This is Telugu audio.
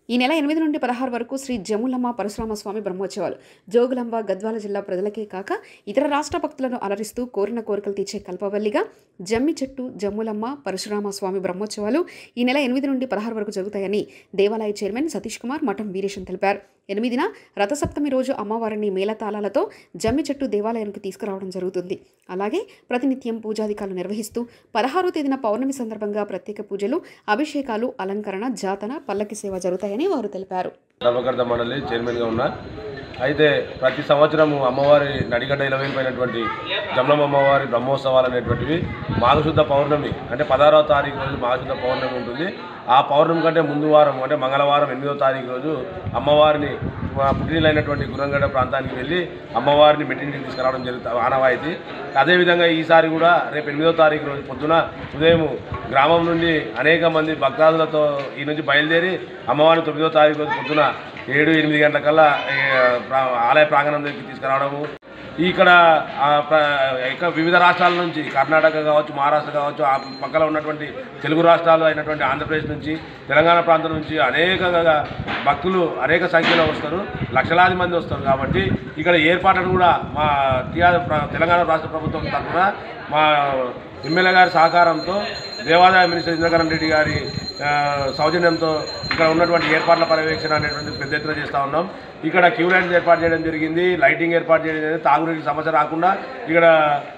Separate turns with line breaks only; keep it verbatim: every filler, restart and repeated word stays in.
ఈ నెల ఎనిమిది నుండి పదహారు వరకు శ్రీ జములమ్మ పరశురామస్వామి బ్రహ్మోత్సవాలు జోగులాంబ గద్వాల జిల్లా ప్రజలకే కాక ఇతర రాష్ట్ర భక్తులను అలరిస్తూ కోరిన కోరికలు తీర్చే కల్పవల్లిగా జమ్మి చెట్టు జమ్ములమ్మ పరశురామస్వామి బ్రహ్మోత్సవాలు ఈ నెల ఎనిమిది నుండి పదహారు వరకు జరుగుతాయని దేవాలయ చైర్మన్ సతీష్ కుమార్ మఠం వీరేశం తెలిపారు. ఎనిమిదిన రథసప్తమి రోజు అమ్మవారిని మేళతాళాలతో జమ్మి చెట్టు దేవాలయానికి తీసుకురావడం జరుగుతుంది. అలాగే ప్రతినిత్యం పూజాధికారులు నిర్వహిస్తూ పదహారో తేదీన పౌర్ణమి సందర్భంగా ప్రత్యేక పూజలు, అభిషేకాలు, అలంకరణ, జాతన, పల్లకి సేవ జరుగుతాయని వారు తెలిపారు.
ధర్మకర్త మండలి చైర్మన్గా ఉన్నా. అయితే ప్రతి సంవత్సరము అమ్మవారి నడిగడ్డ ఇలవేలిపోయినటువంటి జమలమ్మ అమ్మవారి బ్రహ్మోత్సవాలు అనేటువంటివి మాఘశుద్ధ పౌర్ణమి అంటే పదహారవ తారీఖు రోజు మాఘశుద్ధ పౌర్ణమి ఉంటుంది. ఆ పౌర్ణమి కంటే ముందు వారం అంటే మంగళవారం ఎనిమిదవ తారీఖు రోజు అమ్మవారిని పుట్టినైనటువంటి గురంగడ్డ ప్రాంతానికి వెళ్ళి అమ్మవారిని మెట్టింటికి తీసుకురావడం జరుగుతుంది ఆనవాయితీ. అదేవిధంగా ఈసారి కూడా రేపు ఎనిమిదవ తారీఖు రోజు పొద్దున ఉదయం గ్రామం నుండి అనేక మంది భక్తాదులతో ఈ నుంచి బయలుదేరి అమ్మవారిని తొమ్మిదవ తారీఖు రోజు పొద్దున ఏడు ఎనిమిది గంటలకల్లా ఆలయ ప్రాంగణం దగ్గరికి తీసుకురావడము. ఇక్కడ వివిధ రాష్ట్రాల నుంచి కర్ణాటక కావచ్చు, మహారాష్ట్ర కావచ్చు, ఆ పక్కన ఉన్నటువంటి తెలుగు రాష్ట్రాలు అయినటువంటి ఆంధ్రప్రదేశ్ నుంచి, తెలంగాణ ప్రాంతం నుంచి అనేక భక్తులు అనేక సంఖ్యలో వస్తారు, లక్షలాది మంది వస్తారు. కాబట్టి ఇక్కడ ఏర్పాట్లను కూడా మా టీఆర్ తెలంగాణ రాష్ట్ర ప్రభుత్వం తరఫున మా ఎమ్మెల్యే గారి సహకారంతో దేవాదాయ మినిస్టర్ ఇంద్రకరణ్ రెడ్డి గారి సౌజన్యంతో ఇక్కడ ఉన్నటువంటి ఏర్పాట్ల పర్యవేక్షణ అనేటువంటి పెద్ద ఎత్తున చేస్తూ ఉన్నాం. ఇక్కడ క్యూ లైన్స్ ఏర్పాటు చేయడం జరిగింది, లైటింగ్ ఏర్పాటు చేయడం జరిగింది, తాగునీటి సమస్య రాకుండా ఇక్కడ